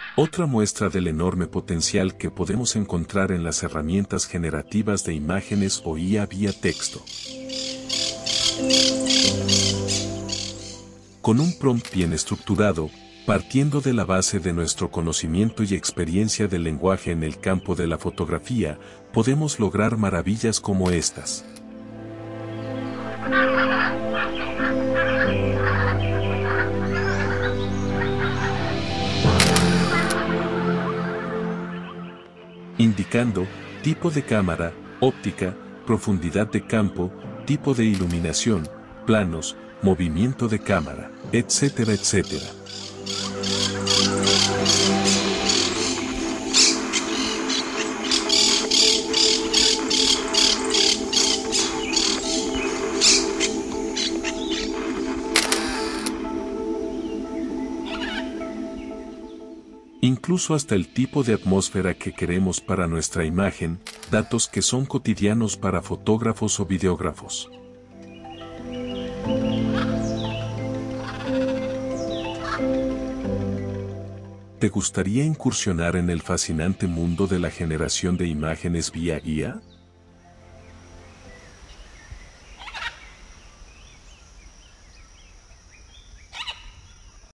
Otra muestra del enorme potencial que podemos encontrar en las herramientas generativas de imágenes o IA vía texto. Con un prompt bien estructurado, partiendo de la base de nuestro conocimiento y experiencia del lenguaje en el campo de la fotografía, podemos lograr maravillas como estas. Indicando tipo de cámara, óptica, profundidad de campo, tipo de iluminación, planos, movimiento de cámara, etcétera, etcétera. Incluso hasta el tipo de atmósfera que queremos para nuestra imagen, datos que son cotidianos para fotógrafos o videógrafos. ¿Te gustaría incursionar en el fascinante mundo de la generación de imágenes vía IA?